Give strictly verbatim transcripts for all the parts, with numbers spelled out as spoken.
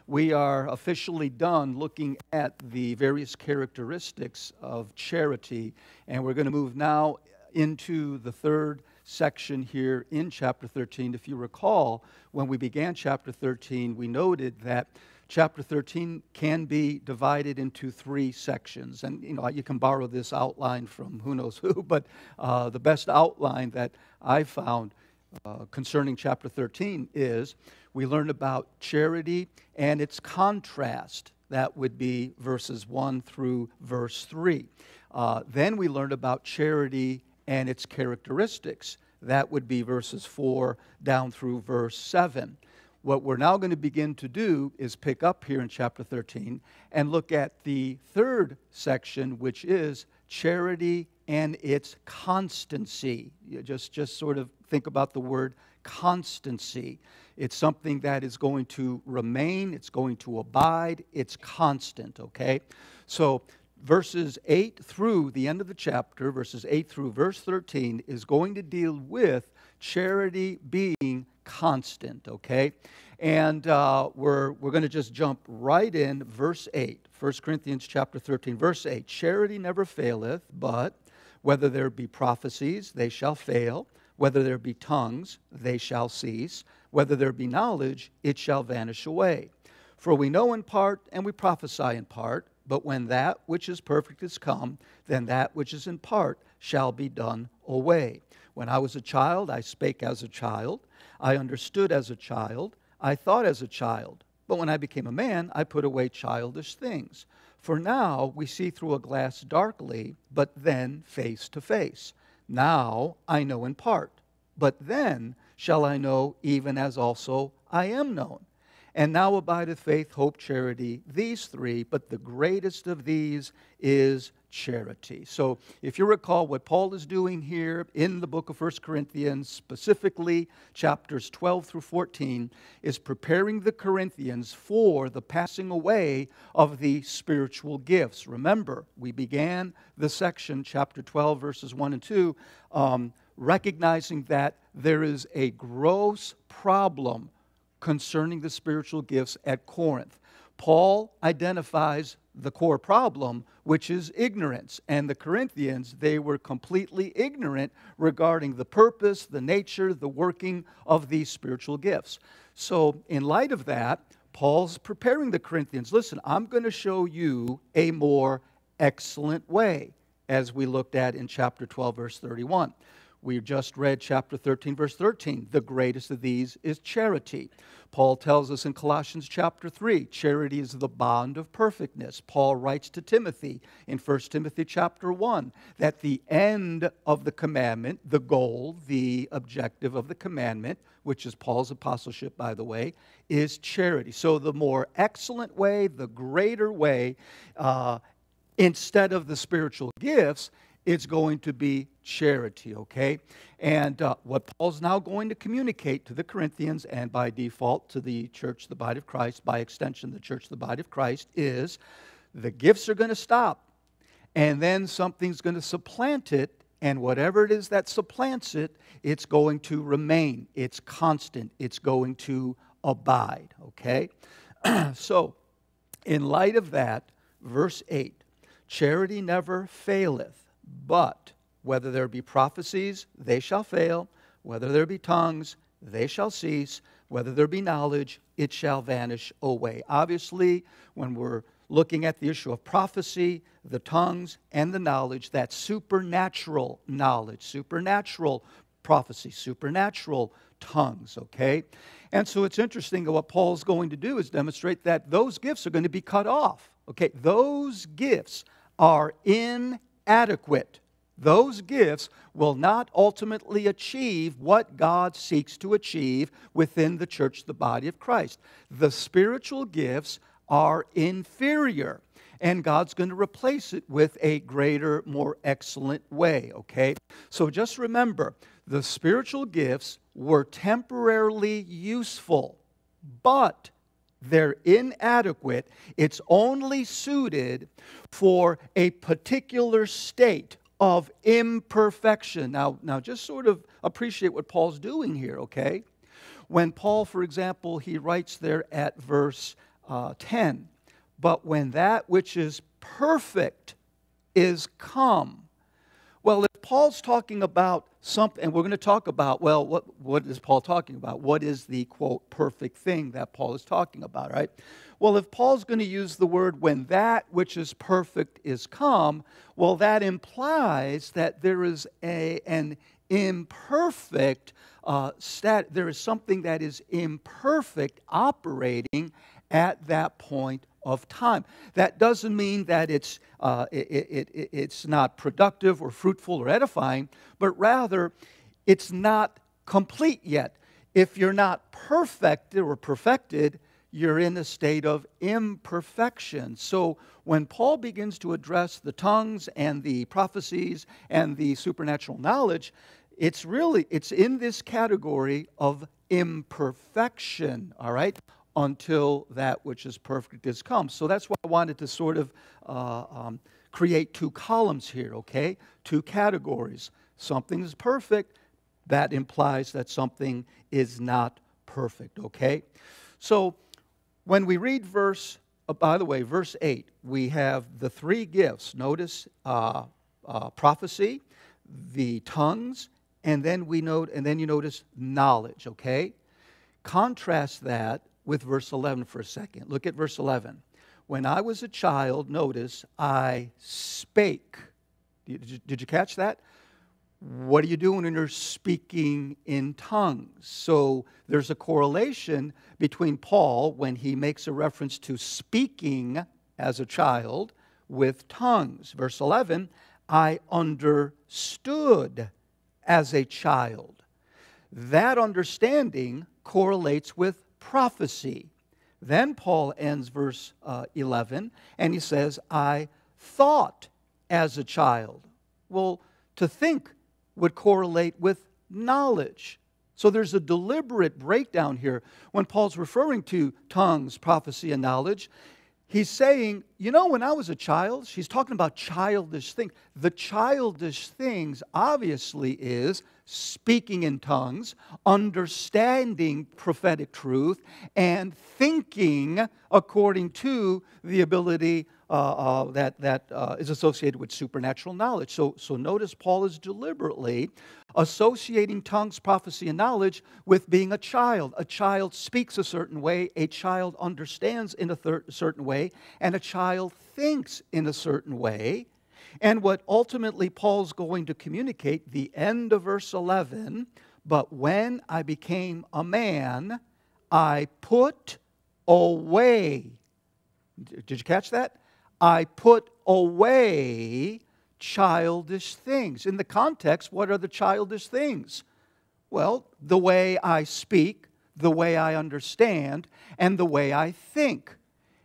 we are officially done looking at the various characteristics of charity, and we're going to move now into the third section here in chapter thirteen. If you recall, when we began chapter thirteen, we noted that chapter thirteen can be divided into three sections. And, you know, you can borrow this outline from who knows who, but uh, the best outline that I found uh, concerning chapter thirteen is we learned about charity and its contrast. That would be verses one through verse three. Uh, then we learned about charity and its characteristics. That would be verses four down through verse seven. What we're now going to begin to do is pick up here in chapter thirteen and look at the third section, which is charity and its constancy. You just, just sort of think about the word constancy. It's something that is going to remain, it's going to abide, it's constant, okay? So verses eight through the end of the chapter, verses eight through verse thirteen, is going to deal with charity being constant, okay? And uh, we're, we're going to just jump right in, verse eight, First Corinthians chapter thirteen, verse eight. Charity never faileth, but whether there be prophecies, they shall fail. Whether there be tongues, they shall cease. Whether there be knowledge, it shall vanish away. For we know in part, and we prophesy in part, but when that which is perfect is come, then that which is in part shall be done away. When I was a child, I spake as a child. I understood as a child. I thought as a child. But when I became a man, I put away childish things. For now we see through a glass darkly, but then face to face. Now I know in part, but then shall I know even as also I am known. And now abideth faith, hope, charity, these three, but the greatest of these is charity. So if you recall what Paul is doing here in the book of First Corinthians, specifically chapters twelve through fourteen, is preparing the Corinthians for the passing away of the spiritual gifts. Remember, we began the section, chapter twelve, verses one and two, um, recognizing that there is a gross problem concerning the spiritual gifts at Corinth. Paul identifies the core problem, which is ignorance. And the Corinthians, they were completely ignorant regarding the purpose, the nature, the working of these spiritual gifts. So in light of that, Paul's preparing the Corinthians. Listen, I'm going to show you a more excellent way, as we looked at in chapter twelve, verse thirty-one. We just read chapter thirteen, verse thirteen. The greatest of these is charity. Paul tells us in Colossians chapter three, charity is the bond of perfectness. Paul writes to Timothy in First Timothy chapter one that the end of the commandment, the goal, the objective of the commandment, which is Paul's apostleship, by the way, is charity. So the more excellent way, the greater way, uh, instead of the spiritual gifts, it's going to be charity, okay? And uh, what Paul's now going to communicate to the Corinthians, and by default to the church, the body of Christ, by extension the church, the body of Christ, is the gifts are going to stop, and then something's going to supplant it, and whatever it is that supplants it, it's going to remain. It's constant. It's going to abide, okay? So, in light of that, verse eight, charity never faileth. But whether there be prophecies, they shall fail. Whether there be tongues, they shall cease. Whether there be knowledge, it shall vanish away. Obviously, when we're looking at the issue of prophecy, the tongues, and the knowledge, that's supernatural knowledge, supernatural prophecy, supernatural tongues, okay? And so it's interesting that what Paul's going to do is demonstrate that those gifts are going to be cut off, okay? Those gifts are in adequate. Those gifts will not ultimately achieve what God seeks to achieve within the church, the body of Christ. The spiritual gifts are inferior, and God's going to replace it with a greater, more excellent way, okay? So just remember, the spiritual gifts were temporarily useful, but they're inadequate. It's only suited for a particular state of imperfection. Now, now just sort of appreciate what Paul's doing here, okay? When Paul, for example, he writes there at verse uh, ten. But when that which is perfect is come. Well, if Paul's talking about something, and we're going to talk about, well, what, what is Paul talking about? What is the, quote, perfect thing that Paul is talking about, right? Well, if Paul's going to use the word when that which is perfect is come, well, that implies that there is a, an imperfect uh, stat, there is something that is imperfect operating at that point of time. That doesn't mean that it's uh, it, it, it, it's not productive or fruitful or edifying, but rather it's not complete yet. If you're not perfected or perfected, you're in a state of imperfection. So when Paul begins to address the tongues and the prophecies and the supernatural knowledge, it's really, it's in this category of imperfection, all right, until that which is perfect is come. So that's why I wanted to sort of uh, um, create two columns here, okay? Two categories. Something is perfect, that implies that something is not perfect, okay? So when we read verse, uh, by the way, verse eight, we have the three gifts. Notice uh, uh, prophecy, the tongues, and then we note, and then you notice knowledge, okay? Contrast that with verse eleven for a second. Look at verse eleven. When I was a child, notice, I spake. Did you, did you catch that? What are you doing when you're speaking in tongues? So there's a correlation between Paul when he makes a reference to speaking as a child with tongues. Verse eleven, I understood as a child. That understanding correlates with prophecy. Then Paul ends verse uh, eleven, and he says, I thought as a child. Well, to think would correlate with knowledge. So there's a deliberate breakdown here. When Paul's referring to tongues, prophecy, and knowledge, he's saying, you know, when I was a child, he's talking about childish things. The childish things obviously is speaking in tongues, understanding prophetic truth, and thinking according to the ability uh, uh, that, that uh, is associated with supernatural knowledge. So, so notice Paul is deliberately associating tongues, prophecy, and knowledge with being a child. A child speaks a certain way, a child understands in a thir- certain way, and a child thinks in a certain way. And what ultimately Paul's going to communicate, the end of verse eleven, but when I became a man, I put away. Did you catch that? I put away childish things. In the context, what are the childish things? Well, the way I speak, the way I understand, and the way I think.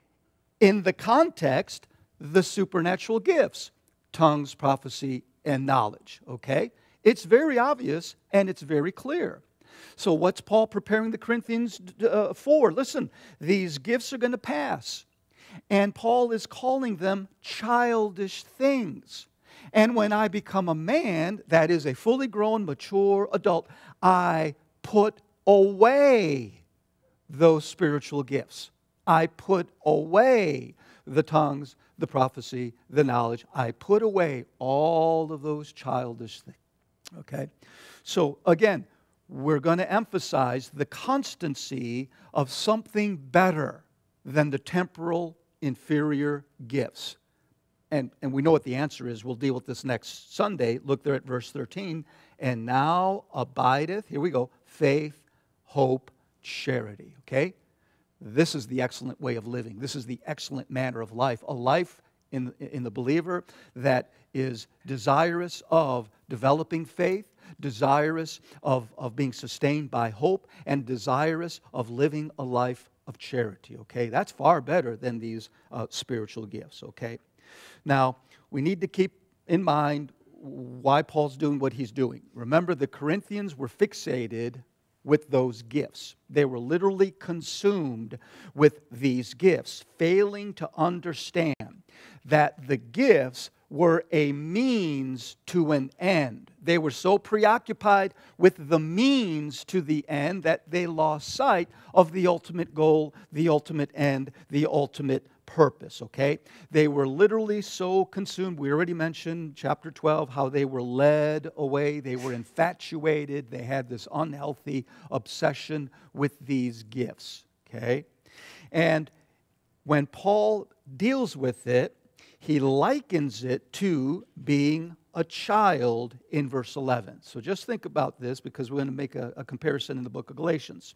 In the context, the supernatural gifts. Tongues, prophecy, and knowledge, okay? It's very obvious and it's very clear. So what's Paul preparing the Corinthians uh, for? Listen, these gifts are going to pass. And Paul is calling them childish things. And when I become a man, that is a fully grown, mature adult, I put away those spiritual gifts. I put away the tongues, the prophecy, the knowledge. I put away all of those childish things. Okay? So again, we're going to emphasize the constancy of something better than the temporal inferior gifts. And, and we know what the answer is. We'll deal with this next Sunday. Look there at verse thirteen. And now abideth, here we go, faith, hope, charity. Okay? This is the excellent way of living. This is the excellent manner of life. A life in, in the believer that is desirous of developing faith, desirous of, of being sustained by hope, and desirous of living a life of charity. Okay? That's far better than these uh, spiritual gifts. Okay? Now, we need to keep in mind why Paul's doing what he's doing. Remember, the Corinthians were fixated with those gifts. They were literally consumed with these gifts, failing to understand that the gifts were a means to an end. They were so preoccupied with the means to the end that they lost sight of the ultimate goal, the ultimate end, the ultimate purpose, okay? They were literally so consumed. We already mentioned chapter twelve, how they were led away. They were infatuated. They had this unhealthy obsession with these gifts, okay? And when Paul deals with it, he likens it to being a child in verse eleven. So just think about this, because we're going to make a, a comparison in the book of Galatians.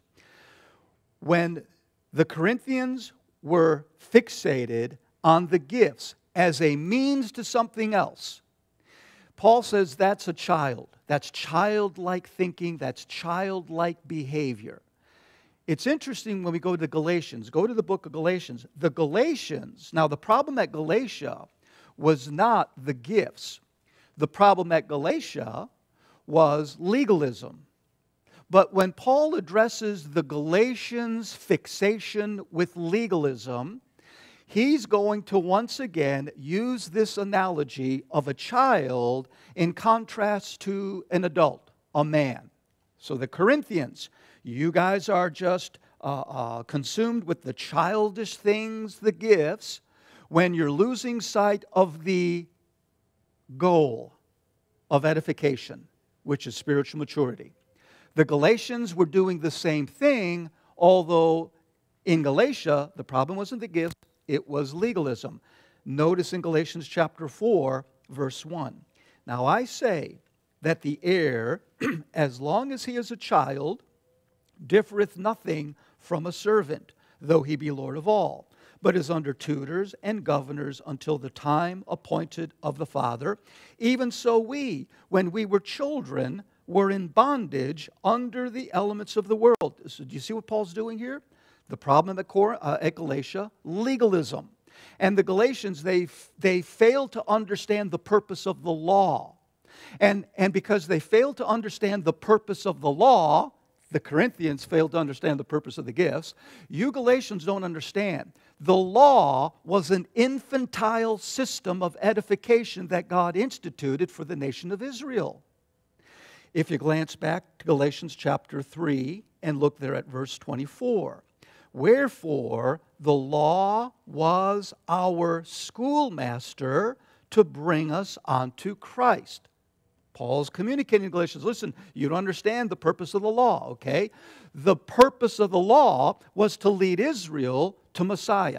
When the Corinthians were fixated on the gifts as a means to something else, Paul says that's a child. That's childlike thinking. That's childlike behavior. It's interesting when we go to Galatians. Go to the book of Galatians. The Galatians, now the problem at Galatia was not the gifts. The problem at Galatia was legalism. But when Paul addresses the Galatians' fixation with legalism, he's going to once again use this analogy of a child in contrast to an adult, a man. So the Corinthians, you guys are just uh, uh, consumed with the childish things, the gifts, when you're losing sight of the goal of edification, which is spiritual maturity. The Galatians were doing the same thing, although in Galatia, the problem wasn't the gifts, it was legalism. Notice in Galatians chapter four, verse one. Now I say that the heir, as long as he is a child, differeth nothing from a servant, though he be Lord of all, but is under tutors and governors until the time appointed of the Father. Even so we, when we were children, were in bondage under the elements of the world. So do you see what Paul's doing here? The problem at, Cor- uh, at Galatia, legalism. And the Galatians, they, they failed to understand the purpose of the law. And, and because they failed to understand the purpose of the law, the Corinthians failed to understand the purpose of the gifts. You Galatians don't understand. The law was an infantile system of edification that God instituted for the nation of Israel. If you glance back to Galatians chapter three and look there at verse twenty-four. Wherefore the law was our schoolmaster to bring us unto Christ. Paul's communicating to Galatians, listen, you don't understand the purpose of the law, okay? The purpose of the law was to lead Israel to Messiah.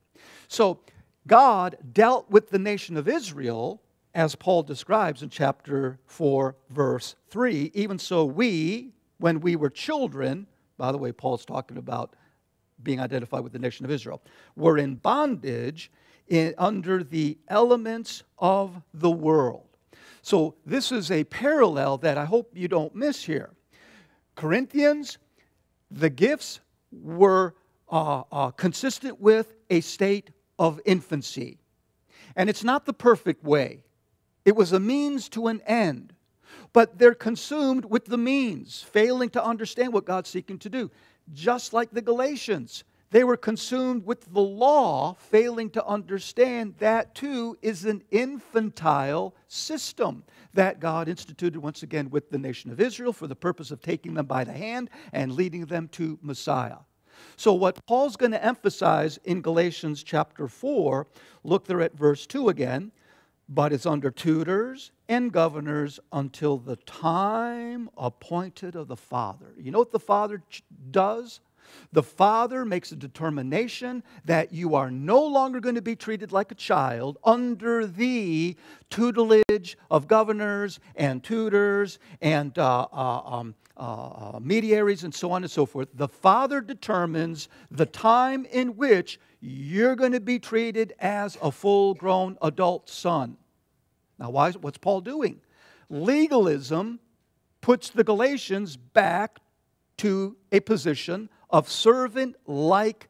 So God dealt with the nation of Israel, as Paul describes in chapter four, verse three. Even so we, when we were children, by the way, Paul's talking about being identified with the nation of Israel, were in bondage in, under the elements of the world. So this is a parallel that I hope you don't miss here. Corinthians, the gifts were uh, uh, consistent with a state of infancy. And it's not the perfect way. It was a means to an end. But they're consumed with the means, failing to understand what God's seeking to do. Just like the Galatians. They were consumed with the law, failing to understand that too is an infantile system that God instituted once again with the nation of Israel for the purpose of taking them by the hand and leading them to Messiah. So what Paul's going to emphasize in Galatians chapter four, look there at verse two again, but is under tutors and governors until the time appointed of the Father. You know what the Father does? The Father makes a determination that you are no longer going to be treated like a child under the tutelage of governors and tutors and uh, uh, um, uh, mediaries and so on and so forth. The Father determines the time in which you're going to be treated as a full-grown adult son. Now, why is, what's Paul doing? Legalism puts the Galatians back to a position of servant-like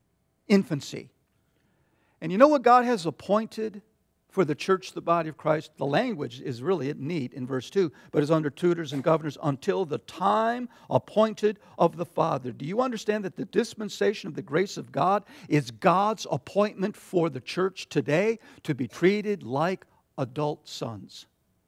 infancy. And you know what God has appointed for the church, the body of Christ? The language is really neat in verse two, but is under tutors and governors until the time appointed of the Father. Do you understand that the dispensation of the grace of God is God's appointment for the church today to be treated like adult sons.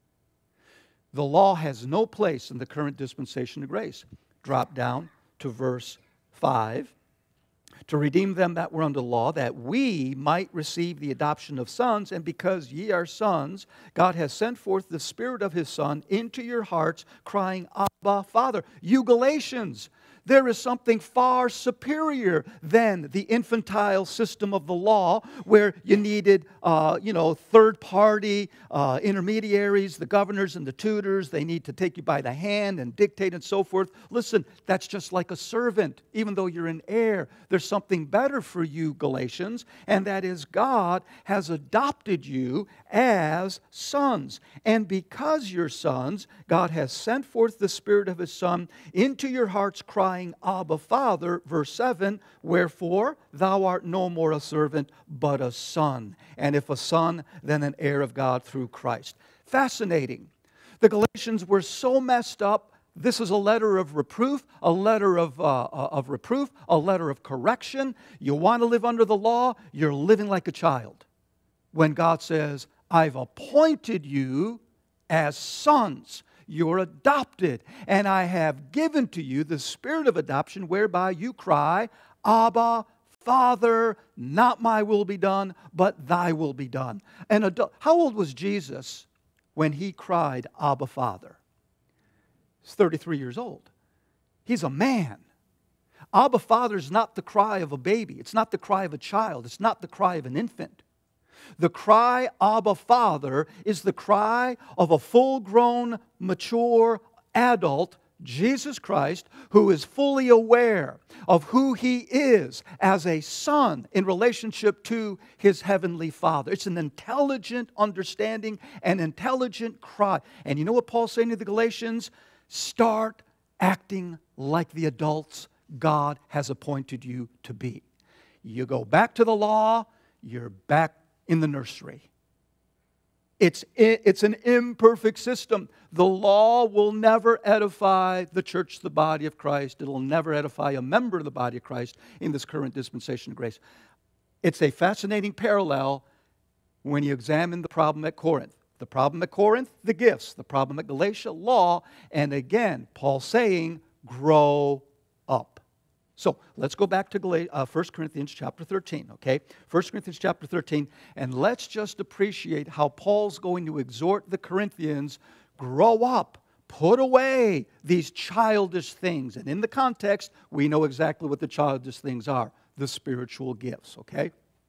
The law has no place in the current dispensation of grace. Drop down to verse five. To redeem them that were under law, that we might receive the adoption of sons. And because ye are sons, God has sent forth the Spirit of His Son into your hearts, crying, Abba, Father. You Galatians, there is something far superior than the infantile system of the law, where you needed, uh, you know, third-party uh, intermediaries, the governors and the tutors. They need to take you by the hand and dictate and so forth. Listen, that's just like a servant. Even though you're an heir, there's something better for you, Galatians, and that is God has adopted you as sons. And because you're sons, God has sent forth the Spirit of His Son into your hearts, crying, Abba, Father. Verse seven, wherefore thou art no more a servant, but a son. And if a son, then an heir of God through Christ. Fascinating. The Galatians were so messed up. This is a letter of reproof, a letter of, uh, of reproof, a letter of correction. You want to live under the law, you're living like a child. When God says, I've appointed you as sons. You're adopted, and I have given to you the Spirit of adoption, whereby you cry, Abba, Father, not my will be done, but thy will be done. An adult, how old was Jesus when He cried, Abba, Father? He's thirty-three years old. He's a man. Abba, Father is not the cry of a baby. It's not the cry of a child. It's not the cry of an infant. The cry, Abba, Father, is the cry of a full-grown, mature adult, Jesus Christ, who is fully aware of who He is as a son in relationship to His heavenly Father. It's an intelligent understanding, an intelligent cry. And you know what Paul's saying to the Galatians? Start acting like the adults God has appointed you to be. You go back to the law, you're back in the nursery. It's, it's an imperfect system. The law will never edify the church, the body of Christ. It will never edify a member of the body of Christ in this current dispensation of grace. It's a fascinating parallel when you examine the problem at Corinth. The problem at Corinth, the gifts. The problem at Galatia, law. And again, Paul saying, grow up. So let's go back to Gal- uh, First Corinthians chapter thirteen, okay? First Corinthians chapter thirteen, and let's just appreciate how Paul's going to exhort the Corinthians, grow up, put away these childish things. And in the context, we know exactly what the childish things are, the spiritual gifts, okay?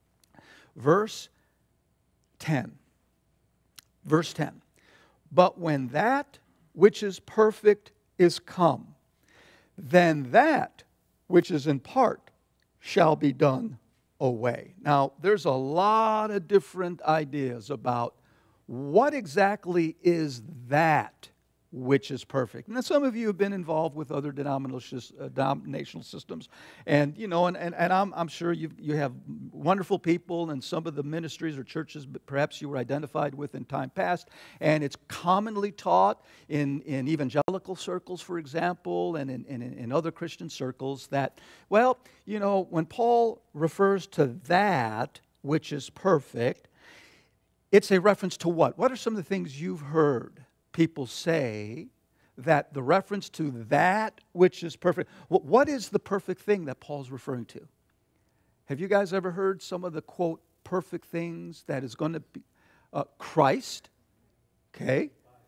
Verse ten. Verse ten. But when that which is perfect is come, then that which is in part shall be done away. Now, there's a lot of different ideas about what exactly is that which is perfect. And some of you have been involved with other denominational systems. And, you know, and, and, and I'm, I'm sure you you have wonderful people in some of the ministries or churches perhaps you were identified with in time past. And it's commonly taught in, in evangelical circles, for example, and in, in, in other Christian circles that, well, you know, when Paul refers to that which is perfect, it's a reference to what? What are some of the things you've heard people say that the reference to that which is perfect, what is the perfect thing that Paul's referring to? Have you guys ever heard some of the, quote, perfect things that is going to be uh, Christ? Okay.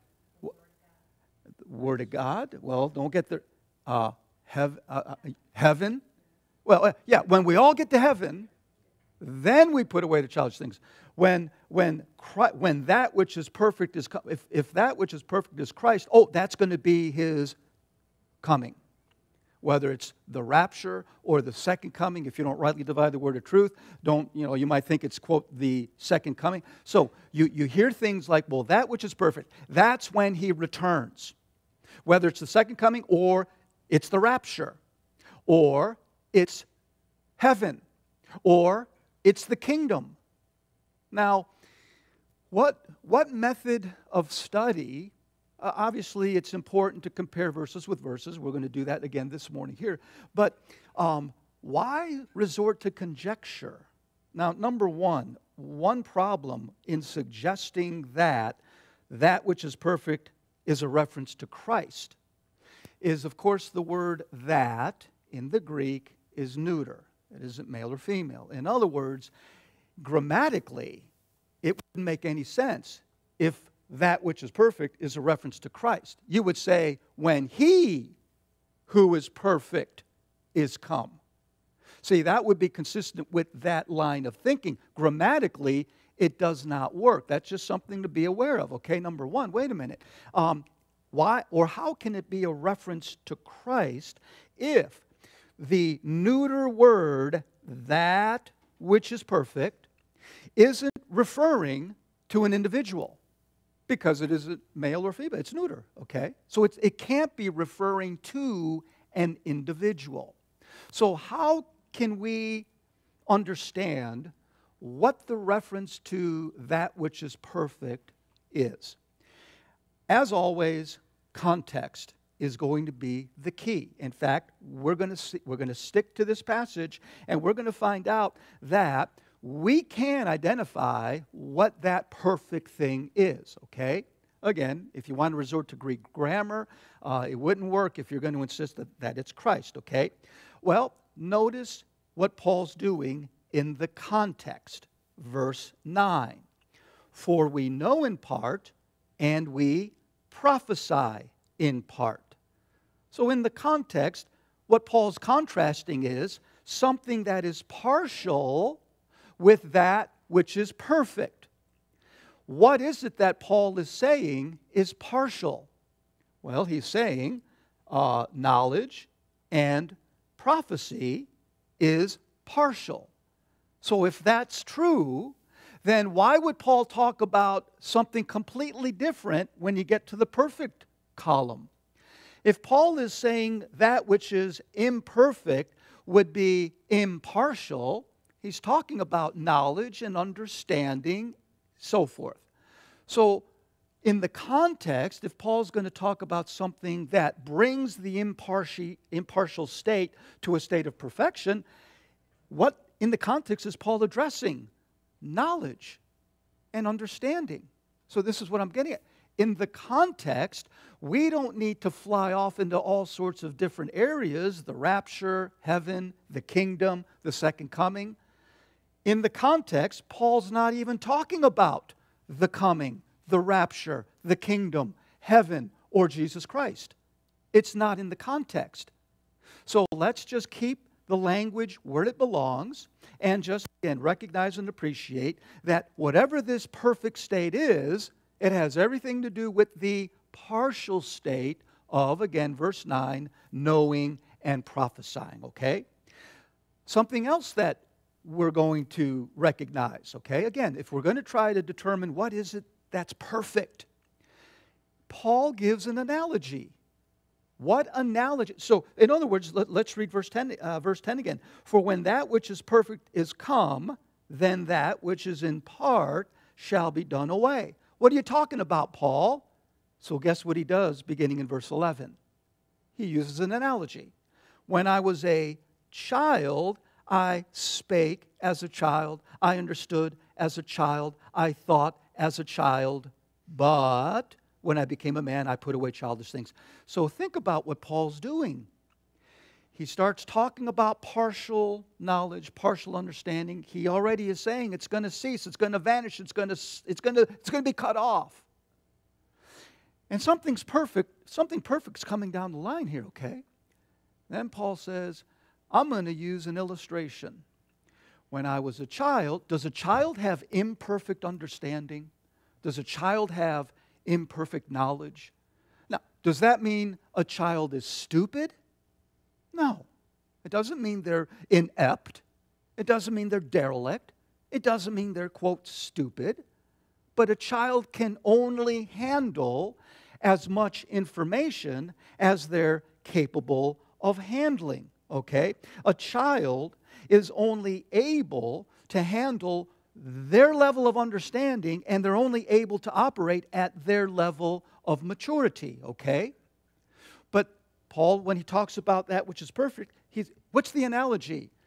Word of God. Well, don't get there. Uh, hev- uh, uh, heaven. Well, uh, yeah, when we all get to heaven, then we put away the childish things. When when Christ, when that which is perfect is if if that which is perfect is Christ, oh, that's going to be His coming. Whether it's the rapture or the second coming, if you don't rightly divide the word of truth, don't, you know, you might think it's, quote, the second coming. So you, you hear things like, well, that which is perfect, that's when He returns. Whether it's the second coming or it's the rapture or it's heaven or it's the kingdom. Now, what, what method of study, uh, obviously it's important to compare verses with verses. We're going to do that again this morning here. But um, why resort to conjecture? Now, number one, one problem in suggesting that that which is perfect is a reference to Christ is, of course, the word that in the Greek is neuter. It isn't male or female. In other words, grammatically, it wouldn't make any sense if that which is perfect is a reference to Christ. You would say, when He who is perfect is come. See, that would be consistent with that line of thinking. Grammatically, it does not work. That's just something to be aware of. Okay, number one, wait a minute. Um, why or how can it be a reference to Christ if the neuter word, that which is perfect, isn't referring to an individual? Because it isn't male or female. It's neuter, okay? So it's, it can't be referring to an individual. So how can we understand what the reference to that which is perfect is? As always, context is going to be the key. In fact, we're going to see, we're going to stick to this passage, and we're going to find out that we can identify what that perfect thing is, okay? Again, if you want to resort to Greek grammar, uh, it wouldn't work if you're going to insist that, that it's Christ, okay? Well, notice what Paul's doing in the context. Verse nine. For we know in part, and we prophesy in part. So in the context, what Paul's contrasting is something that is partial with that which is perfect. What is it that Paul is saying is partial? Well, he's saying uh, knowledge and prophecy is partial. So if that's true, then why would Paul talk about something completely different when you get to the perfect column? If Paul is saying that which is imperfect would be impartial, he's talking about knowledge and understanding, so forth. So in the context, if Paul's going to talk about something that brings the impartial, impartial state to a state of perfection, what in the context is Paul addressing? Knowledge and understanding. So this is what I'm getting at. In the context, we don't need to fly off into all sorts of different areas, the rapture, heaven, the kingdom, the second coming. In the context, Paul's not even talking about the coming, the rapture, the kingdom, heaven, or Jesus Christ. It's not in the context. So let's just keep the language where it belongs and just, again, recognize and appreciate that whatever this perfect state is, it has everything to do with the partial state of, again, verse nine, knowing and prophesying, okay? Something else that we're going to recognize, okay? Again, if we're going to try to determine what is it that's perfect, Paul gives an analogy. What analogy? So, in other words, let, let's read verse ten, uh, verse ten again. For when that which is perfect is come, then that which is in part shall be done away. What are you talking about, Paul? So guess what he does beginning in verse eleven? He uses an analogy. When I was a child, I spake as a child. I understood as a child. I thought as a child. But when I became a man, I put away childish things. So think about what Paul's doing. He starts talking about partial knowledge, partial understanding. He already is saying it's going to cease, it's going to vanish, it's going to, it's going to, it's going to be cut off. And something's perfect, something perfect's coming down the line here, okay? Then Paul says, I'm going to use an illustration. When I was a child, does a child have imperfect understanding? Does a child have imperfect knowledge? Now, does that mean a child is stupid? No. It doesn't mean they're inept. It doesn't mean they're derelict. It doesn't mean they're, quote, stupid. But a child can only handle as much information as they're capable of handling, okay? A child is only able to handle their level of understanding, and they're only able to operate at their level of maturity, okay? But Paul, when he talks about that which is perfect, he's, what's the analogy?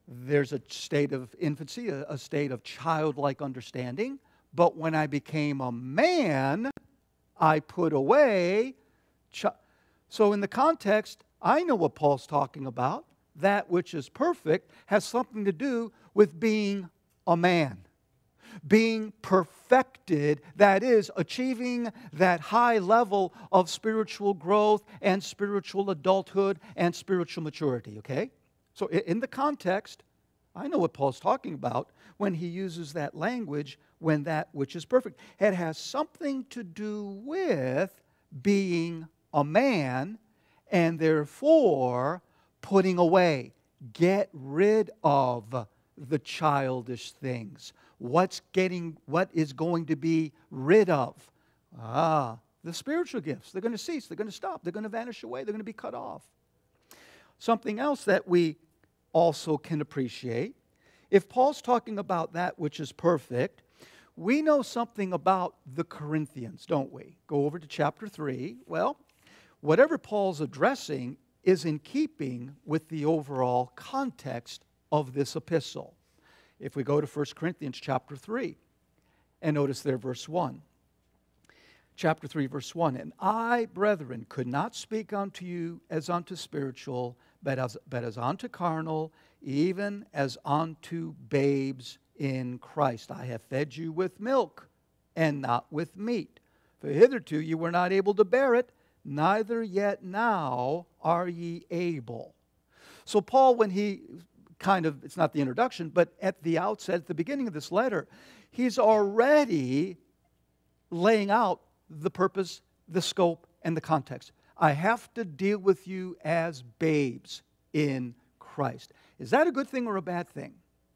there's a state of infancy, a, a state of childlike understanding. But when I became a man, I put away. Chi- so in the context, I know what Paul's talking about. That which is perfect has something to do with being a man. Being perfected, that is, achieving that high level of spiritual growth and spiritual adulthood and spiritual maturity, okay? So in the context, I know what Paul's talking about when he uses that language, when that which is perfect. It has something to do with being a man and therefore putting away, get rid of the childish things. What's getting, what is going to be rid of? Ah, the spiritual gifts. They're going to cease. They're going to stop. They're going to vanish away. They're going to be cut off. Something else that we also can appreciate, if Paul's talking about that which is perfect, we know something about the Corinthians, don't we? Go over to chapter three. Well, whatever Paul's addressing is in keeping with the overall context of this epistle. If we go to First Corinthians chapter three, and notice there verse one. Chapter three, verse one. And I, brethren, could not speak unto you as unto spiritual, but as, but as unto carnal, even as unto babes in Christ. I have fed you with milk, and not with meat. For hitherto you were not able to bear it, neither yet now are ye able. So Paul, when he kind of, it's not the introduction, but at the outset, at the beginning of this letter, he's already laying out the purpose, the scope, and the context. I have to deal with you as babes in Christ. Is that a good thing or a bad thing?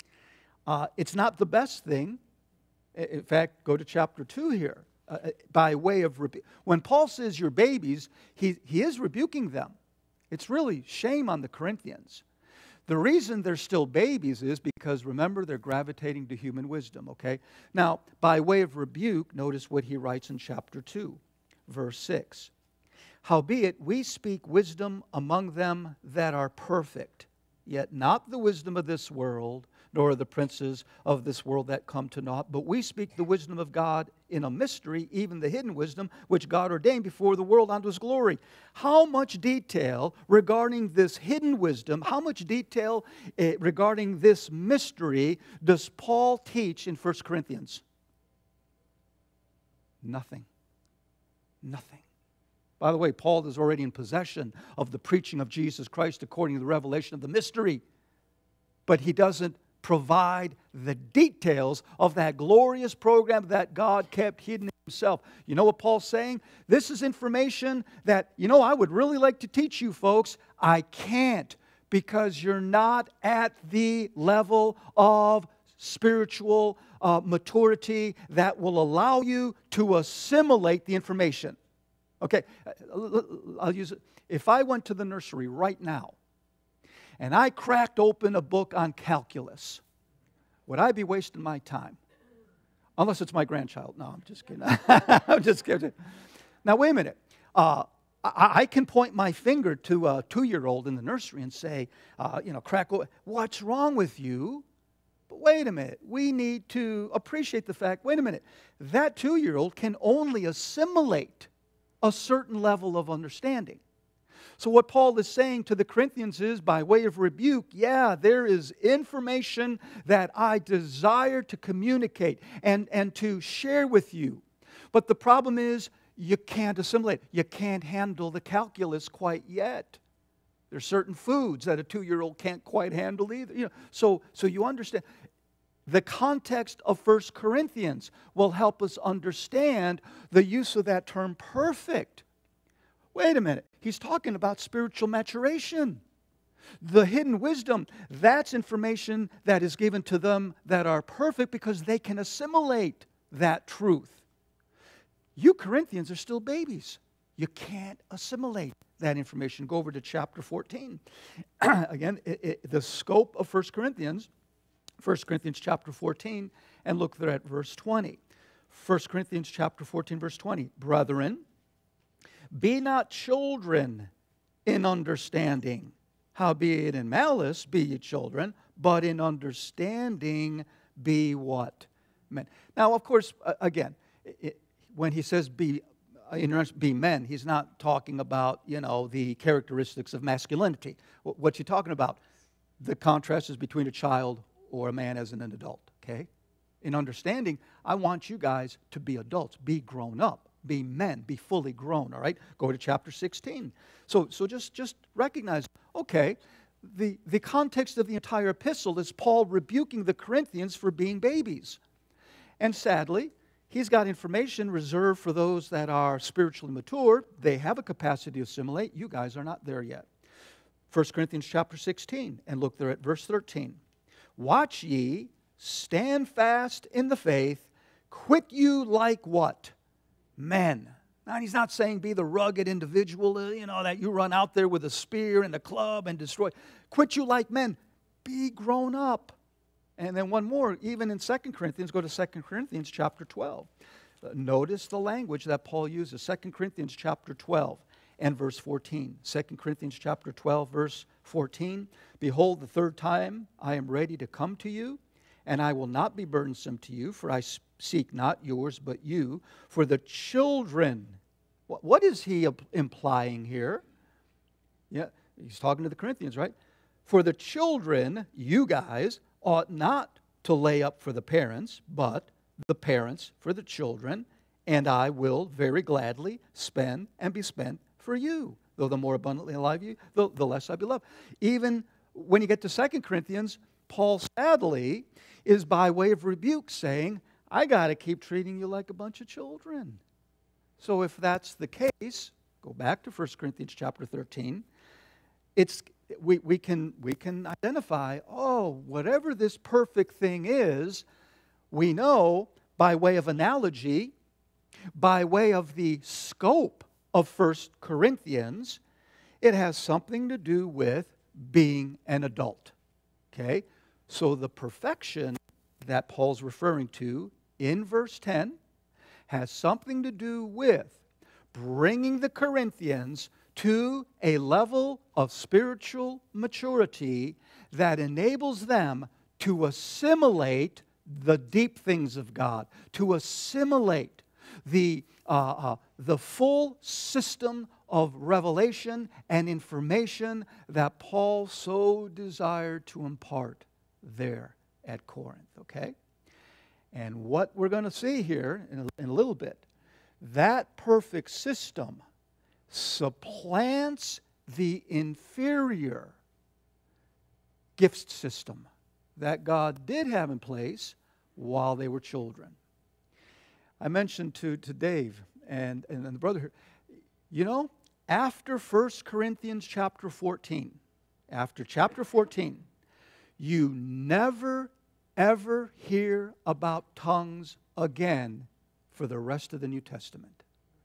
Uh, it's not the best thing. In fact, go to chapter two here. Uh, by way of, rebu- when Paul says you're babies, he, he is rebuking them. It's really shame on the Corinthians. The reason they're still babies is because, remember, they're gravitating to human wisdom, okay? Now, by way of rebuke, notice what he writes in chapter two, verse six. Howbeit, we speak wisdom among them that are perfect, yet not the wisdom of this world, nor the princes of this world that come to naught, but we speak the wisdom of God in a mystery, even the hidden wisdom, which God ordained before the world unto His glory. How much detail regarding this hidden wisdom, how much detail eh, regarding this mystery does Paul teach in First Corinthians? Nothing. Nothing. By the way, Paul is already in possession of the preaching of Jesus Christ according to the revelation of the mystery, but he doesn't provide the details of that glorious program that God kept hidden in Himself. You know what Paul's saying? This is information that, you know, I would really like to teach you folks. I can't, because you're not at the level of spiritual uh, maturity that will allow you to assimilate the information. Okay, I'll use it. If I went to the nursery right now, and I cracked open a book on calculus, would I be wasting my time? Unless it's my grandchild. No, I'm just kidding. I'm just kidding. Now, wait a minute. Uh, I, I can point my finger to a two-year-old in the nursery and say, uh, you know, crack open. What's wrong with you? But wait a minute. We need to appreciate the fact, wait a minute, that two-year-old can only assimilate a certain level of understanding. So what Paul is saying to the Corinthians is, by way of rebuke, yeah, there is information that I desire to communicate and, and to share with you. But the problem is, you can't assimilate. You can't handle the calculus quite yet. There's certain foods that a two-year-old can't quite handle either. You know, so, so you understand. The context of First Corinthians will help us understand the use of that term perfect. Wait a minute. He's talking about spiritual maturation. The hidden wisdom, that's information that is given to them that are perfect because they can assimilate that truth. You Corinthians are still babies. You can't assimilate that information. Go over to chapter fourteen. Again, it, it, the scope of First Corinthians, First Corinthians chapter fourteen, and look there at verse twenty. First Corinthians chapter fourteen, verse twenty. Brethren, be not children in understanding, howbeit in malice be ye children, but in understanding be what? Men. Now, of course, again, it, when he says be, be men, he's not talking about, you know, the characteristics of masculinity. What's he talking about? The contrast is between a child or a man as an adult, okay? In understanding, I want you guys to be adults, be grown up, be men, be fully grown, all right? Go to chapter sixteen. So, so just, just recognize, okay, the, the context of the entire epistle is Paul rebuking the Corinthians for being babies. And sadly, he's got information reserved for those that are spiritually mature. They have a capacity to assimilate. You guys are not there yet. First Corinthians chapter sixteen, and look there at verse thirteen. Watch ye, stand fast in the faith, quit you like what? Men. Now, he's not saying be the rugged individual, you know, that you run out there with a spear and a club and destroy. Quit you like men. Be grown up. And then one more, even in Second Corinthians, go to Second Corinthians chapter twelve. Uh, notice the language that Paul uses. Second Corinthians chapter twelve and verse fourteen. Second Corinthians chapter twelve, verse fourteen. Behold, the third time I am ready to come to you, and I will not be burdensome to you, for I seek not yours, but you, for the children. What is he implying here? Yeah, he's talking to the Corinthians, right? For the children, you guys, ought not to lay up for the parents, but the parents for the children, and I will very gladly spend and be spent for you. Though the more abundantly I love you, the, the less I be loved. Even when you get to Second Corinthians, Paul sadly is by way of rebuke saying, I got to keep treating you like a bunch of children. So if that's the case, go back to First Corinthians chapter thirteen. It's we, we can we can identify, oh, whatever this perfect thing is, we know by way of analogy, by way of the scope of First Corinthians, it has something to do with being an adult. Okay? So the perfection that Paul's referring to in verse ten has something to do with bringing the Corinthians to a level of spiritual maturity that enables them to assimilate the deep things of God, to assimilate the, uh, uh, the full system of revelation and information that Paul so desired to impart there at Corinth, okay? And what we're going to see here in a, in a little bit, that perfect system supplants the inferior gift system that God did have in place while they were children. I mentioned to, to Dave and, and the brother here, you know, after First Corinthians chapter fourteen, after chapter fourteen, you never, ever hear about tongues again for the rest of the New Testament.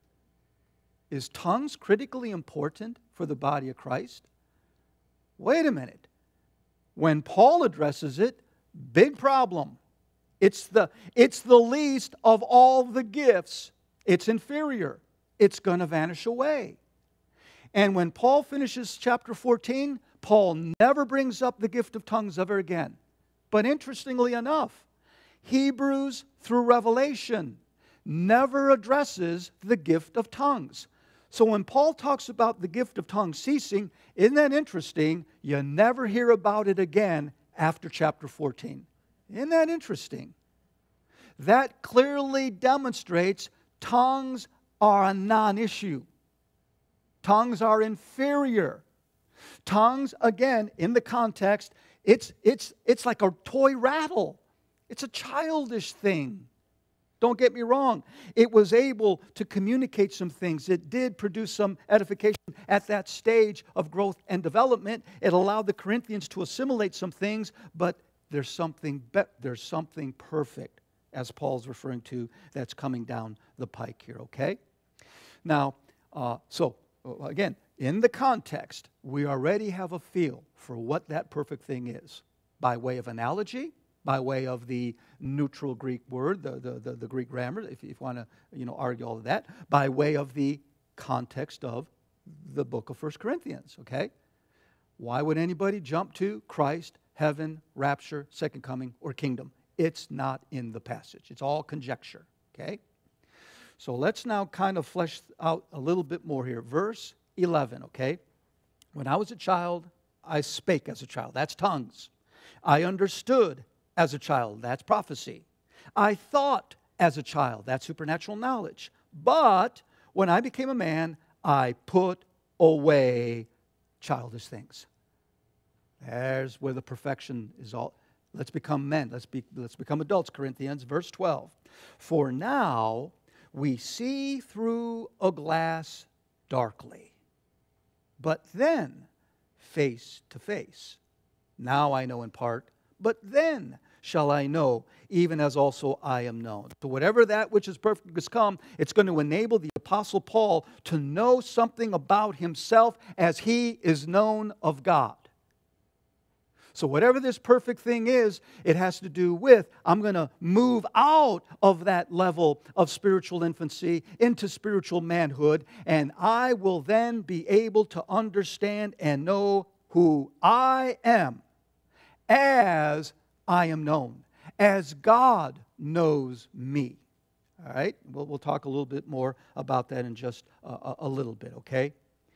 Is tongues critically important for the body of Christ? Wait a minute. When Paul addresses it, big problem. It's the, it's the least of all the gifts. It's inferior. It's going to vanish away. And when Paul finishes chapter fourteen, Paul never brings up the gift of tongues ever again. But interestingly enough, Hebrews through Revelation never addresses the gift of tongues. So when Paul talks about the gift of tongues ceasing, isn't that interesting? You never hear about it again after chapter fourteen. Isn't that interesting? That clearly demonstrates tongues are a non-issue. Tongues are inferior. Tongues, again, in the context, it's, it's, it's like a toy rattle. It's a childish thing. Don't get me wrong. It was able to communicate some things. It did produce some edification at that stage of growth and development. It allowed the Corinthians to assimilate some things, but there's something be- there's something perfect, as Paul's referring to, that's coming down the pike here, okay? Now, uh, so, again, in the context, we already have a feel for what that perfect thing is, by way of analogy, by way of the neutral Greek word, the, the, the, the Greek grammar, if you, if you want to you know, argue all of that, by way of the context of the book of First Corinthians, okay? Why would anybody jump to Christ heaven, rapture, second coming, or kingdom. It's not in the passage. It's all conjecture, okay? So let's now kind of flesh out a little bit more here. Verse eleven, okay? When I was a child, I spake as a child. That's tongues. I understood as a child. That's prophecy. I thought as a child. That's supernatural knowledge. But when I became a man, I put away childish things. There's where the perfection is all. Let's become men. Let's be, let's become adults, Corinthians. Verse twelve. For now we see through a glass darkly, but then face to face. Now I know in part, but then shall I know, even as also I am known. So whatever that which is perfect has come, it's going to enable the Apostle Paul to know something about himself as he is known of God. So whatever this perfect thing is, it has to do with, I'm going to move out of that level of spiritual infancy into spiritual manhood, and I will then be able to understand and know who I am as I am known, as God knows me. All right? We'll, we'll talk a little bit more about that in just a, a little bit, okay?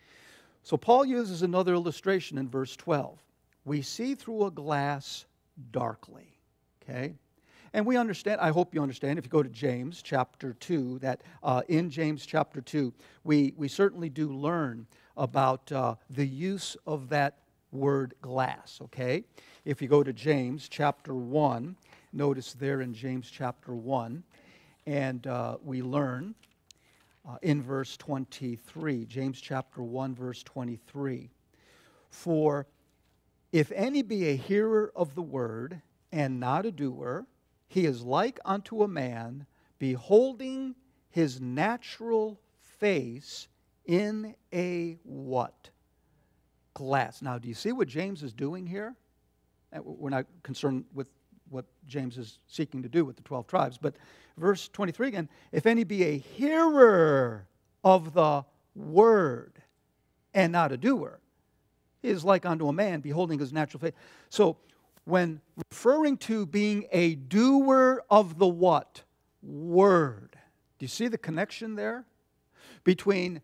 So Paul uses another illustration in verse twelve. We see through a glass darkly, okay? And we understand, I hope you understand, if you go to James chapter two, that uh, in James chapter two, we, we certainly do learn about uh, the use of that word glass, okay? If you go to James chapter one, notice there in James chapter one, and uh, we learn uh, in verse twenty-three, James chapter one, verse twenty-three, for if any be a hearer of the word and not a doer, he is like unto a man beholding his natural face in a what? Glass. Now, do you see what James is doing here? We're not concerned with what James is seeking to do with the twelve tribes, but verse twenty-three again, if any be a hearer of the word and not a doer, he is like unto a man beholding his natural face. So, when referring to being a doer of the what? Word. Do you see the connection there? Between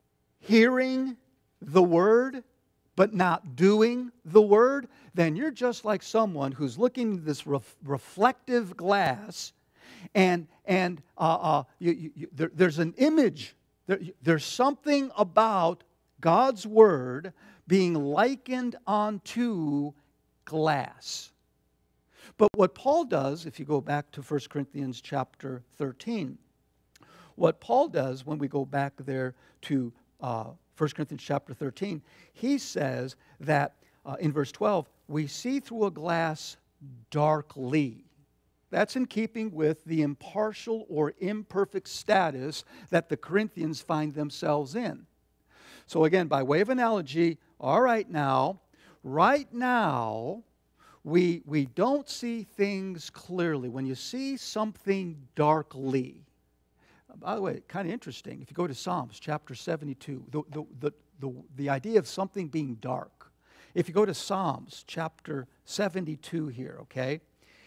hearing the word but not doing the word? Then you're just like someone who's looking at this ref- reflective glass and, and uh, uh, you, you, you, there, there's an image. There, there's something about God's word being likened unto glass. But what Paul does, if you go back to First Corinthians chapter thirteen, what Paul does when we go back there to uh, First Corinthians chapter thirteen, he says that uh, in verse twelve, we see through a glass darkly. That's in keeping with the impartial or imperfect status that the Corinthians find themselves in. So again, by way of analogy, all right now, right now, we, we don't see things clearly. When you see something darkly, by the way, kind of interesting, if you go to Psalms chapter seventy-two, the, the, the, the, the idea of something being dark. If you go to Psalms chapter seventy-two here, okay,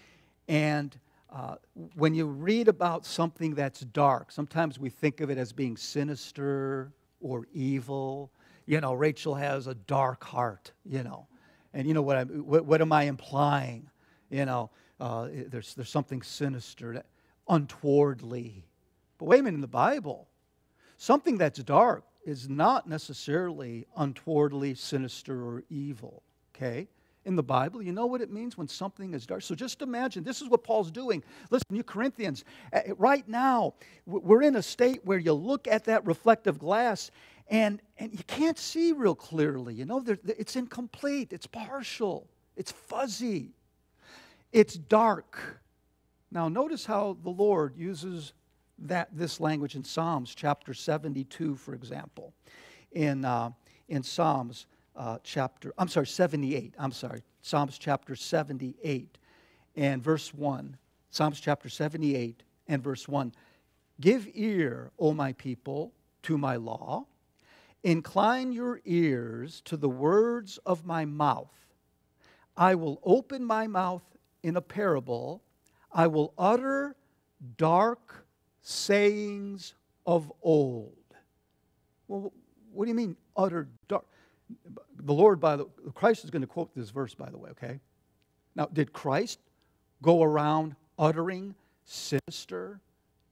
and uh, when you read about something that's dark, sometimes we think of it as being sinister or evil. You know, Rachel has a dark heart, you know. And you know what, I, what, what am I implying? You know, uh, there's, there's something sinister, untowardly. But wait a minute, in the Bible, something that's dark is not necessarily untowardly, sinister, or evil, okay? In the Bible, you know what it means when something is dark? So just imagine, this is what Paul's doing. Listen, you Corinthians, right now, we're in a state where you look at that reflective glass and, and you can't see real clearly. You know, it's incomplete, it's partial, it's fuzzy, it's dark. Now, notice how the Lord uses that this language in Psalms chapter seventy-two, for example. In, uh, in Psalms uh, chapter, I'm sorry, seventy-eight, I'm sorry, Psalms chapter seventy-eight and verse one. Psalms chapter seventy-eight and verse one. Give ear, O my people, to my law. Incline your ears to the words of my mouth. I will open my mouth in a parable. I will utter dark sayings of old. Well, what do you mean, utter dark? The Lord, by the Christ is going to quote this verse, by the way, okay? Now, did Christ go around uttering sinister,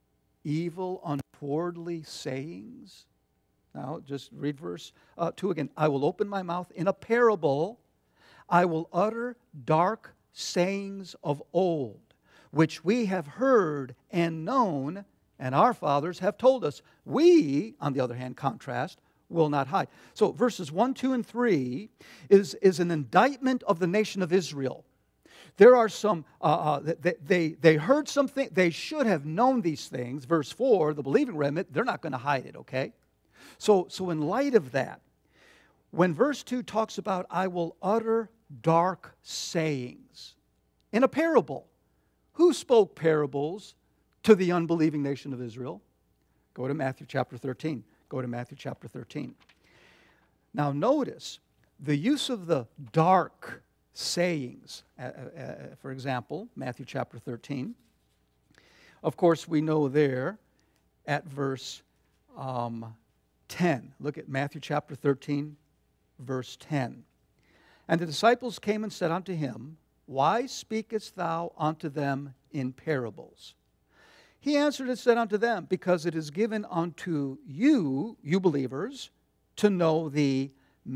evil, untowardly sayings? Now, just read verse uh, two again. I will open my mouth in a parable. I will utter dark sayings of old, which we have heard and known, and our fathers have told us. We, on the other hand, contrast, will not hide. So verses one, two, and three is, is an indictment of the nation of Israel. There are some, uh, uh, they, they, they heard something, they should have known these things. Verse four, the believing remnant, they're not going to hide it, okay? So, so in light of that, when verse two talks about, I will utter dark sayings in a parable. Who spoke parables to the unbelieving nation of Israel? Go to Matthew chapter thirteen. Go to Matthew chapter thirteen. Now notice the use of the dark sayings. Uh, uh, for example, Matthew chapter thirteen. Of course, we know there at verse um, ten. Look at Matthew chapter thirteen, verse ten. And the disciples came and said unto him, Why speakest thou unto them in parables? He answered and said unto them, Because it is given unto you, you believers, to know the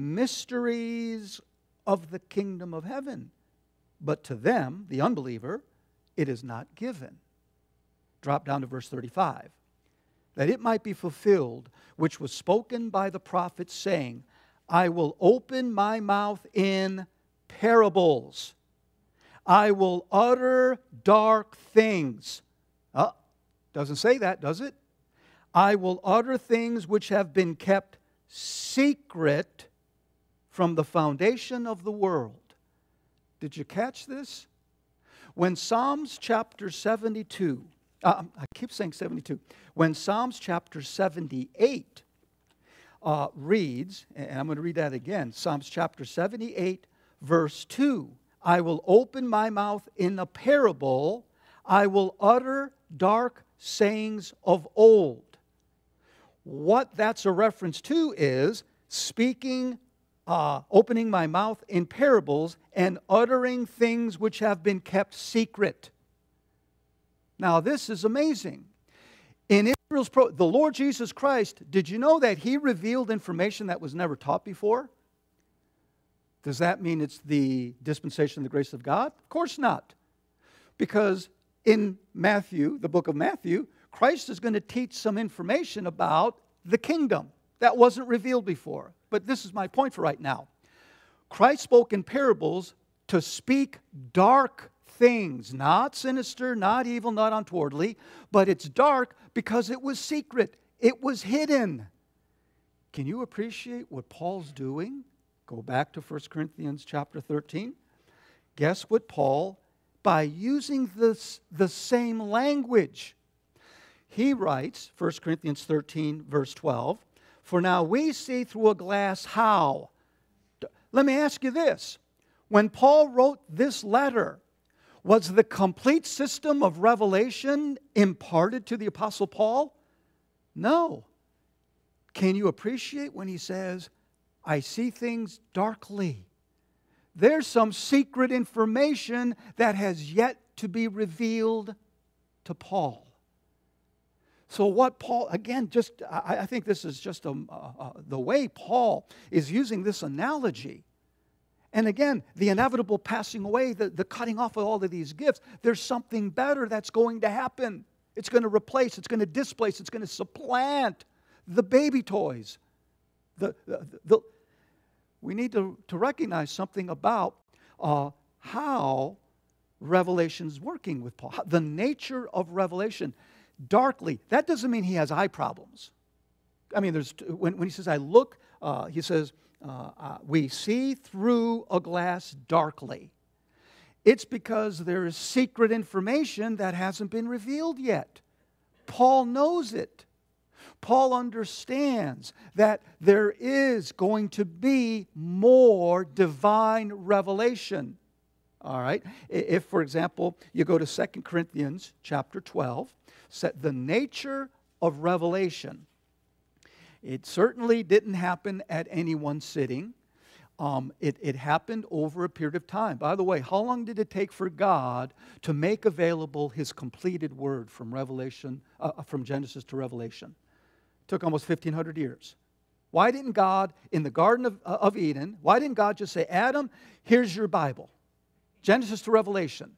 mysteries of the kingdom of heaven. But to them, the unbeliever, it is not given. Drop down to verse thirty-five. That it might be fulfilled, which was spoken by the prophet, saying, I will open my mouth in parables. I will utter dark things. Uh, doesn't say that, does it? I will utter things which have been kept secret from the foundation of the world. Did you catch this? When Psalms chapter seventy-two, uh, I keep saying seventy-two, when Psalms chapter seventy-eight uh, reads, and I'm going to read that again, Psalms chapter seventy-eight, verse two, I will open my mouth in a parable, I will utter dark sayings of old. What that's a reference to is speaking, uh, opening my mouth in parables and uttering things which have been kept secret. Now this is amazing. In Israel's, pro- the Lord Jesus Christ, did you know that He revealed information that was never taught before? Does that mean it's the dispensation of the grace of God? Of course not. Because in Matthew, the book of Matthew, Christ is going to teach some information about the kingdom that wasn't revealed before. But this is my point for right now. Christ spoke in parables to speak dark things, not sinister, not evil, not untowardly, but it's dark because it was secret. It was hidden. Can you appreciate what Paul's doing? Go back to First Corinthians chapter thirteen. Guess what Paul, by using this, the same language, he writes, First Corinthians thirteen, verse twelve, For now we see through a glass how? Let me ask you this. When Paul wrote this letter, was the complete system of revelation imparted to the Apostle Paul? No. Can you appreciate when he says, I see things darkly? There's some secret information that has yet to be revealed to Paul. So what Paul, again, just I, I think this is just a, uh, the way Paul is using this analogy. And again, the inevitable passing away, the, the cutting off of all of these gifts, there's something better that's going to happen. It's going to replace, it's going to displace, it's going to supplant the baby toys. The, the, the, we need to, to recognize something about uh, how Revelation is working with Paul. The nature of revelation. Darkly, that doesn't mean he has eye problems. I mean, there's when, when he says, I look, uh, he says, uh, uh, we see through a glass darkly. It's because there is secret information that hasn't been revealed yet. Paul knows it. Paul understands that there is going to be more divine revelation. All right? If, for example, you go to Second Corinthians chapter twelve, the nature of revelation, it certainly didn't happen at any one sitting. Um, it, it happened over a period of time. By the way, how long did it take for God to make available His completed Word from Revelation, uh, from Genesis to Revelation? It took almost fifteen hundred years. Why didn't God, in the Garden of, uh, of Eden, why didn't God just say, Adam, here's your Bible, Genesis to Revelation?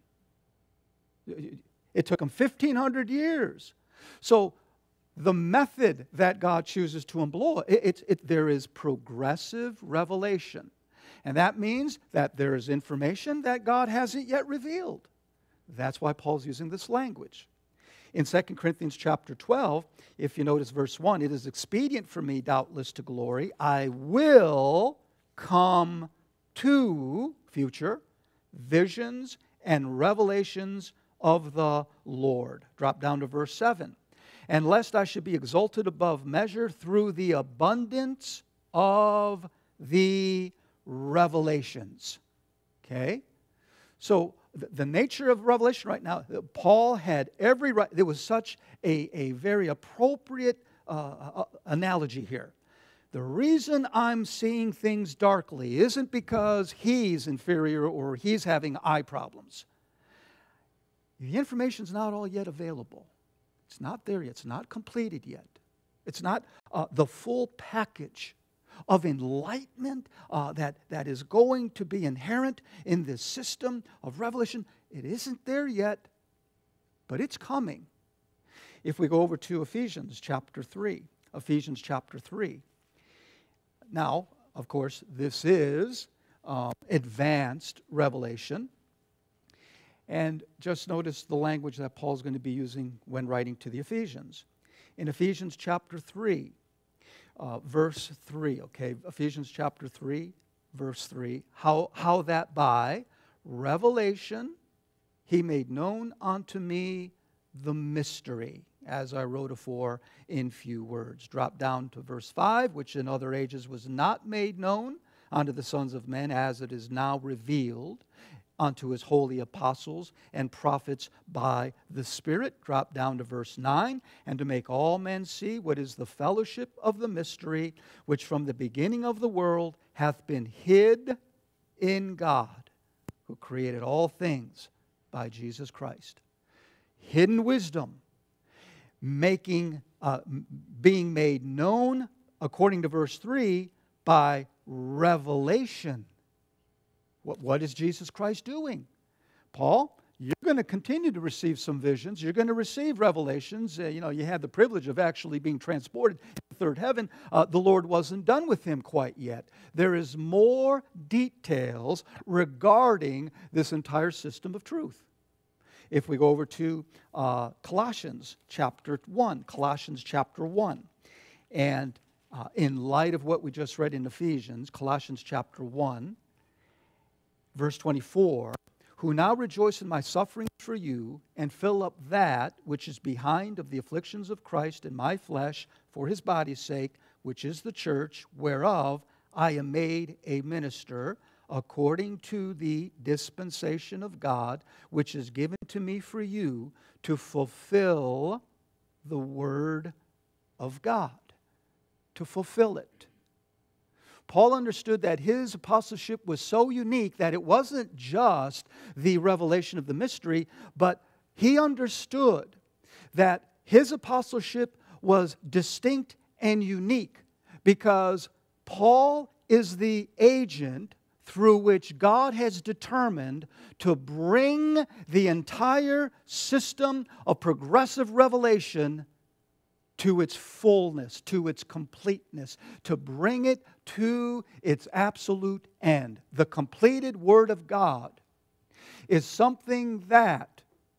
It took Him fifteen hundred years. So the method that God chooses to employ, it, it, it, there is progressive revelation. And that means that there is information that God hasn't yet revealed. That's why Paul's using this language. In Second Corinthians chapter twelve, if you notice verse one, it is expedient for me, doubtless, to glory. I will come to, future, visions and revelations of the Lord. Drop down to verse seven. And lest I should be exalted above measure through the abundance of the revelations. Okay? So, the nature of revelation right now, Paul had every right. There was such a, a very appropriate uh, analogy here. The reason I'm seeing things darkly isn't because he's inferior or he's having eye problems. The information's not all yet available. It's not there yet. It's not completed yet. It's not uh, the full package of enlightenment uh, that, that is going to be inherent in this system of revelation. It isn't there yet, but it's coming. If we go over to Ephesians chapter three, Ephesians chapter three. Now, of course, this is uh, advanced revelation. And just notice the language that Paul's going to be using when writing to the Ephesians. In Ephesians chapter three, uh, verse three, okay, Ephesians chapter three, verse three, how, how that by revelation he made known unto me the mystery, as I wrote afore in few words. Drop down to verse five, which in other ages was not made known unto the sons of men, as it is now revealed unto His holy apostles and prophets by the Spirit. Drop down to verse nine. And to make all men see what is the fellowship of the mystery, which from the beginning of the world hath been hid in God, who created all things by Jesus Christ. Hidden wisdom, making, uh, being made known, according to verse three, by revelation. What, what is Jesus Christ doing? Paul, you're going to continue to receive some visions. You're going to receive revelations. Uh, you know, you had the privilege of actually being transported to the third heaven. Uh, the Lord wasn't done with him quite yet. There is more details regarding this entire system of truth. If we go over to uh, Colossians chapter one, Colossians chapter one, and uh, in light of what we just read in Ephesians, Colossians chapter one, verse twenty-four, who now rejoice in my sufferings for you, and fill up that which is behind of the afflictions of Christ in my flesh for His body's sake, which is the church, whereof I am made a minister, according to the dispensation of God, which is given to me for you to fulfill the word of God. To fulfill it. Paul understood that his apostleship was so unique that it wasn't just the revelation of the mystery, but he understood that his apostleship was distinct and unique because Paul is the agent through which God has determined to bring the entire system of progressive revelation to its fullness, to its completeness, to bring it to its absolute end. The completed Word of God is something that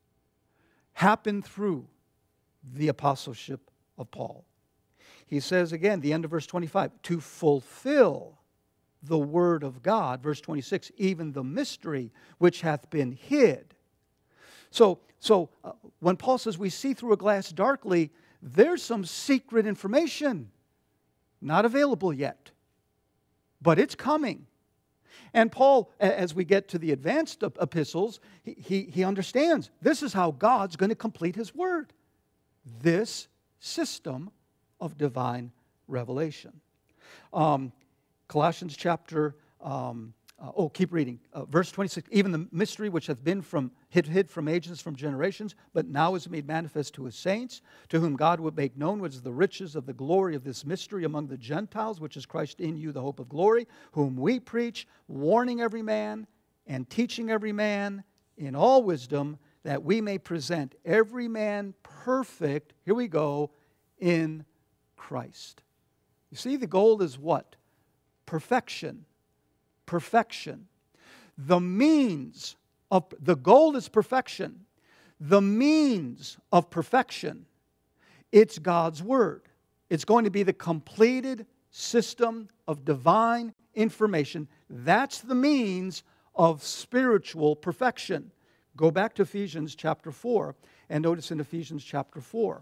happened through the apostleship of Paul. He says again, the end of verse twenty-five, to fulfill the Word of God. Verse twenty-six, even the mystery which hath been hid. So, so uh, when Paul says we see through a glass darkly, there's some secret information not available yet, but it's coming. And Paul, as we get to the advanced epistles, he, he, he understands this is how God's going to complete His Word. This system of divine revelation. Um, Colossians chapter, um, uh, oh, keep reading. Uh, verse twenty-six, even the mystery which hath been from hid, hid from ages, from generations, but now is made manifest to His saints, to whom God would make known what is the riches of the glory of this mystery among the Gentiles, which is Christ in you, the hope of glory, whom we preach, warning every man and teaching every man in all wisdom, that we may present every man perfect, here we go, in Christ. You see, the goal is what? Perfection. Perfection. The means of, the goal is perfection. The means of perfection, it's God's Word. It's going to be the completed system of divine information. That's the means of spiritual perfection. Go back to Ephesians chapter four, and notice in Ephesians chapter four,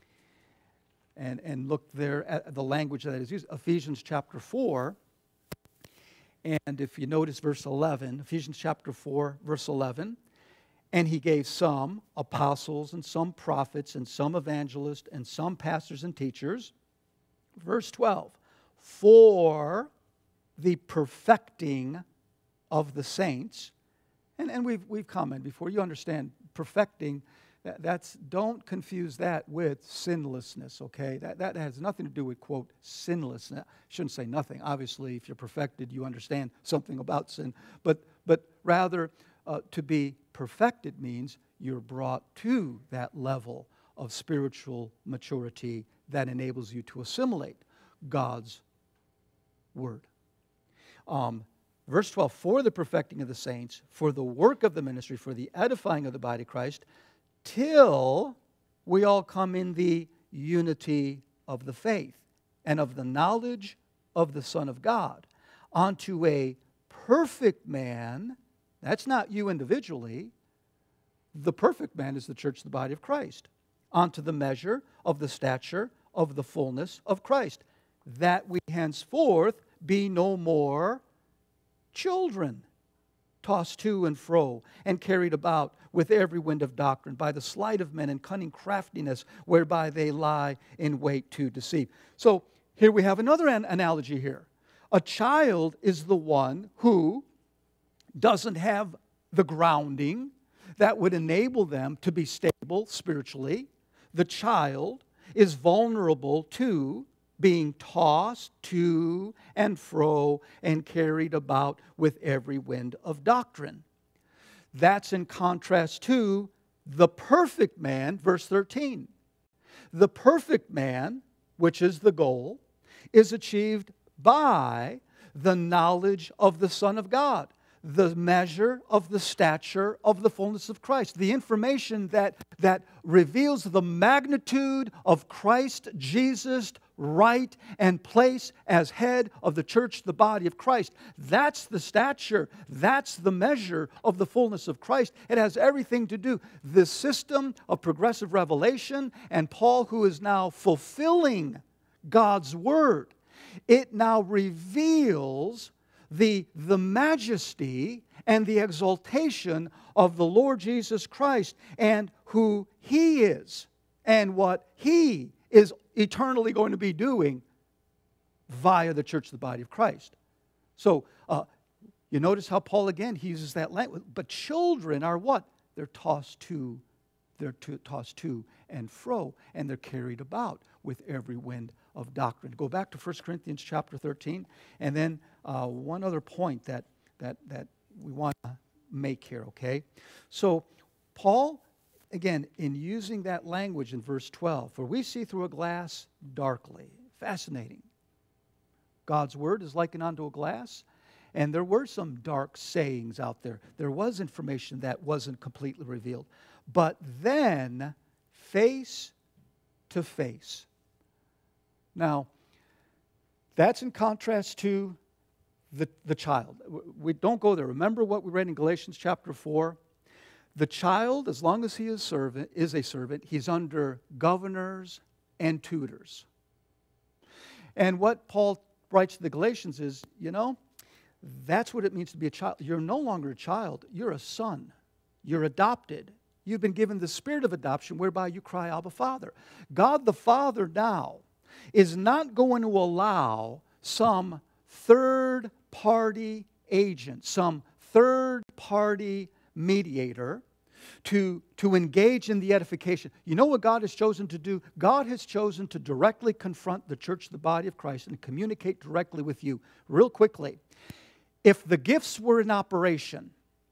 and, and look there at the language that is used. Ephesians chapter four, and if you notice verse eleven, Ephesians chapter four, verse eleven, and He gave some apostles and some prophets and some evangelists and some pastors and teachers. Verse twelve, for the perfecting of the saints. And, and we've, we've commented before, you understand, perfecting, that, that's, don't confuse that with sinlessness, okay? That, that has nothing to do with, quote, sinlessness. I shouldn't say nothing. Obviously, if you're perfected, you understand something about sin. But, but rather, uh, to be perfected means you're brought to that level of spiritual maturity that enables you to assimilate God's Word. Um, Verse twelve, for the perfecting of the saints, for the work of the ministry, for the edifying of the body of Christ, till we all come in the unity of the faith and of the knowledge of the Son of God, unto a perfect man. That's not you individually. The perfect man is the church, the body of Christ. Unto the measure of the stature of the fullness of Christ, that we henceforth be no more children, tossed to and fro, and carried about with every wind of doctrine, by the sleight of men and cunning craftiness, whereby they lie in wait to deceive. So here we have another an- analogy here. A child is the one who doesn't have the grounding that would enable them to be stable spiritually. The child is vulnerable to being tossed to and fro and carried about with every wind of doctrine. That's in contrast to the perfect man, verse thirteen. The perfect man, which is the goal, is achieved by the knowledge of the Son of God, the measure of the stature of the fullness of Christ, the information that, that reveals the magnitude of Christ Jesus' right and place as head of the church, the body of Christ. That's the stature. That's the measure of the fullness of Christ. It has everything to do. This system of progressive revelation, and Paul, who is now fulfilling God's Word, it now reveals the, the majesty and the exaltation of the Lord Jesus Christ and who He is and what He is eternally going to be doing via the church, the body of Christ. So, uh, you notice how Paul, again, he uses that language. But children are what? They're tossed to, they're to, tossed to and fro, and they're carried about with every wind of doctrine. Go back to First Corinthians chapter thirteen, and then uh, one other point that, that, that we want to make here, okay? So, Paul, again, in using that language in verse twelve, for we see through a glass darkly. Fascinating. God's Word is likened unto a glass, and there were some dark sayings out there. There was information that wasn't completely revealed. But then, face to face. Now, that's in contrast to the, the child. We don't go there. Remember what we read in Galatians chapter four? The child, as long as he is servant, is a servant, he's under governors and tutors. And what Paul writes to the Galatians is, you know, That's what it means to be a child. You're no longer a child. You're a son. You're adopted. You've been given the spirit of adoption whereby you cry, Abba, Father. God the Father now is not going to allow some third-party agent, some third-party mediator to, to engage in the edification. You know what God has chosen to do? God has chosen to directly confront the church, the body of Christ, and communicate directly with you. Real quickly, if the gifts were in operation,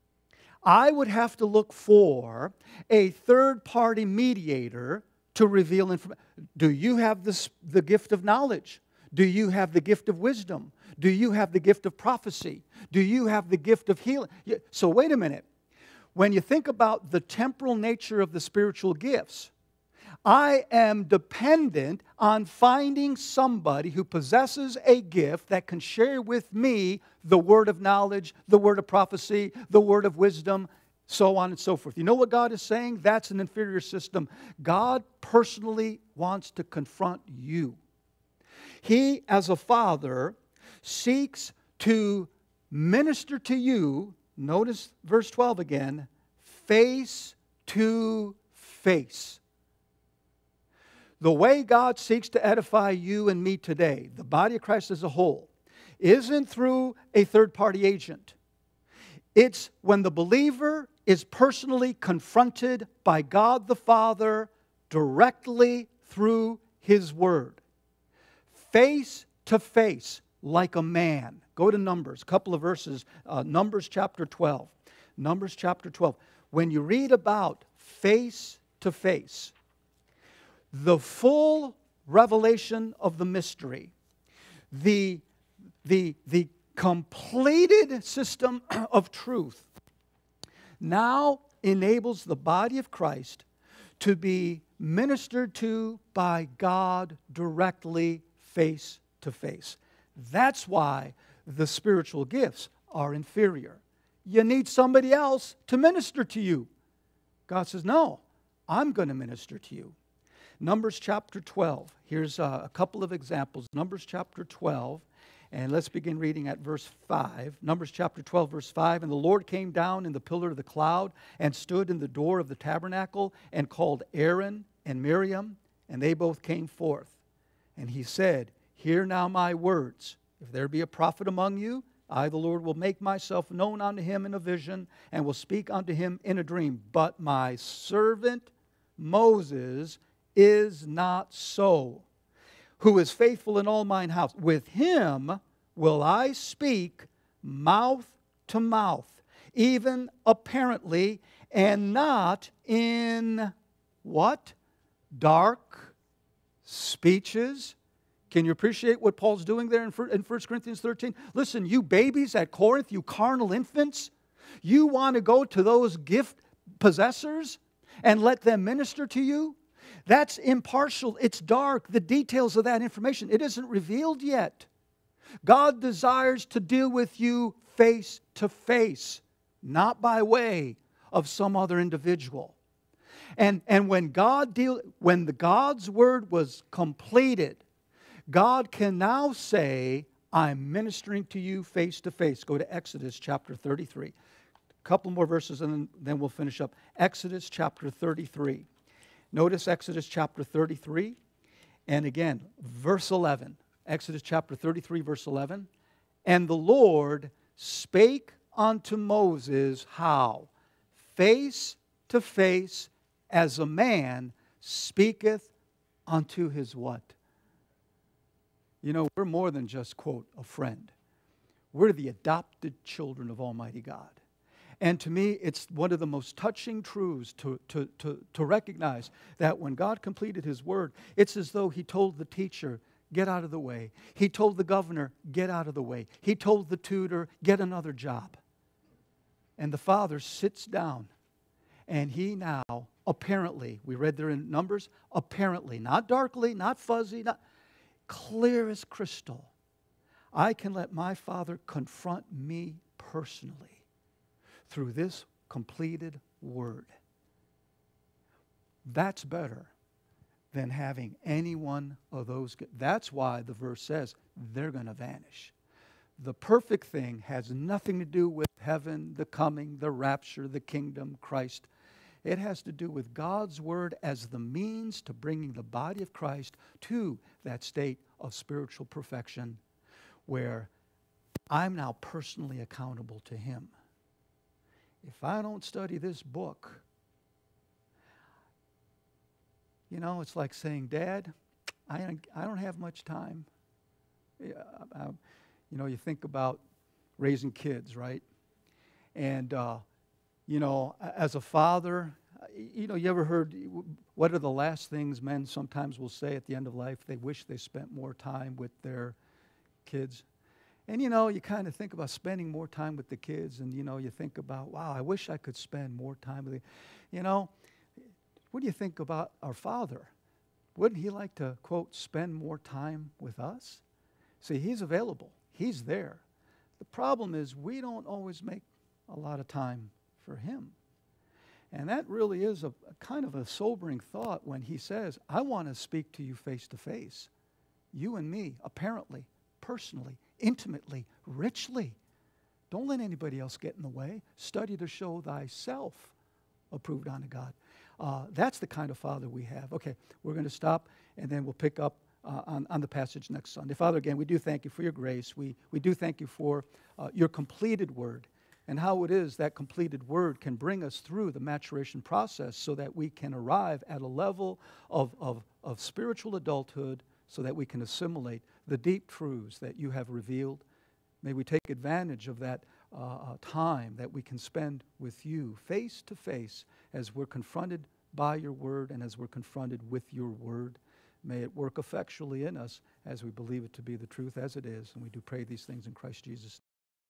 I would have to look for a third-party mediator to reveal information. Do you have this, the gift of knowledge? Do you have the gift of wisdom? Do you have the gift of prophecy? Do you have the gift of healing? So wait a minute. When you think about the temporal nature of the spiritual gifts, I am dependent on finding somebody who possesses a gift that can share with me the word of knowledge, the word of prophecy, the word of wisdom, so on and so forth. You know what God is saying? That's an inferior system. God personally wants to confront you. He, as a father, seeks to minister to you, notice verse twelve again, face to face. The way God seeks to edify you and me today, the body of Christ as a whole, isn't through a third-party agent. It's when the believer is personally confronted by God the Father directly through His Word. Face to face, like a man. Go to Numbers, a couple of verses. Uh, Numbers chapter twelve. Numbers chapter twelve. When you read about face to face, the full revelation of the mystery, the, the, the completed system of truth, now enables the body of Christ to be ministered to by God directly, face to face. That's why the spiritual gifts are inferior. You need somebody else to minister to you. God says, no, I'm going to minister to you. Numbers chapter twelve. Here's a couple of examples. Numbers chapter twelve. And let's begin reading at verse five. Numbers chapter twelve, verse five. And the Lord came down in the pillar of the cloud and stood in the door of the tabernacle and called Aaron and Miriam, and they both came forth. And he said, hear now my words. If there be a prophet among you, I, the Lord, will make myself known unto him in a vision and will speak unto him in a dream. But my servant Moses is not so, who is faithful in all mine house. With him will I speak mouth to mouth, even apparently, and not in what? Dark speeches. Can you appreciate what Paul's doing there in First Corinthians thirteen? Listen, you babies at Corinth, you carnal infants, you want to go to those gift possessors and let them minister to you? That's impartial. It's dark. The details of that information, it isn't revealed yet. God desires to deal with you face to face, not by way of some other individual. And, and when God deal, when the God's word was completed, God can now say, I'm ministering to you face to face. Go to Exodus chapter thirty-three. A couple more verses and then we'll finish up. Exodus chapter thirty-three. Notice Exodus chapter thirty-three, and again, verse eleven. Exodus chapter thirty-three, verse eleven. And the Lord spake unto Moses, how? Face to face, as a man speaketh unto his what? You know, we're more than just, quote, a friend. We're the adopted children of Almighty God. And to me, it's one of the most touching truths to, to, to, to recognize that when God completed His Word, it's as though He told the teacher, get out of the way. He told the governor, get out of the way. He told the tutor, get another job. And the Father sits down, and He now, apparently, we read there in Numbers, apparently, not darkly, not fuzzy, not clear as crystal, I can let my Father confront me personally through this completed Word. That's better than having any one of those. That's why the verse says they're going to vanish. the perfect thing has nothing to do with heaven, the coming, the rapture, the kingdom, Christ. It has to do with God's Word as the means to bringing the body of Christ to that state of spiritual perfection where I'm now personally accountable to Him. If I don't study this book, you know, it's like saying, Dad, I, I don't have much time. I, you know, you think about raising kids, right? And, uh, you know, as a father, you know, you ever heard, what are the last things men sometimes will say at the end of life? They wish they spent more time with their kids. And, you know, you kind of think about spending more time with the kids, and, you know, you think about, wow, I wish I could spend more time with you. You know, what do you think about our Father? Wouldn't He like to, quote, spend more time with us? See, He's available. He's there. The problem is we don't always make a lot of time for Him. And that really is a, a kind of a sobering thought when He says, I want to speak to you face to face. You and me, apparently, personally, intimately, richly. Don't let anybody else get in the way. Study to show thyself approved unto God. Uh, that's the kind of Father we have. Okay, we're going to stop, and then we'll pick up uh, on, on the passage next Sunday. Father, again, we do thank you for your grace. We, we do thank you for uh, your completed word and how it is that completed word can bring us through the maturation process so that we can arrive at a level of, of, of spiritual adulthood so that we can assimilate the deep truths that you have revealed. May we take advantage of that uh, time that we can spend with you face to face as we're confronted by your word and as we're confronted with your word. May it work effectually in us as we believe it to be the truth as it is. And we do pray these things in Christ Jesus'